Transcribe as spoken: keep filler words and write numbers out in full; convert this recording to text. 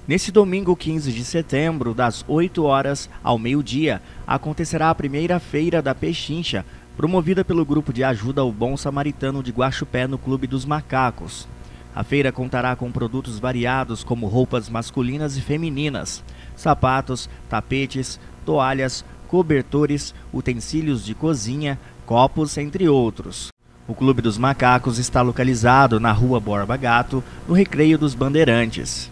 Nesse domingo quinze de setembro, das oito horas ao meio-dia, acontecerá a primeira Feira da Pechincha, promovida pelo Grupo de Ajuda ao Bom Samaritano de Guaxupé no Clube dos Macacos. A feira contará com produtos variados como roupas masculinas e femininas, sapatos, tapetes, toalhas, cobertores, utensílios de cozinha, copos, entre outros. O Clube dos Macacos está localizado na Rua Borba Gato, no Recreio dos Bandeirantes.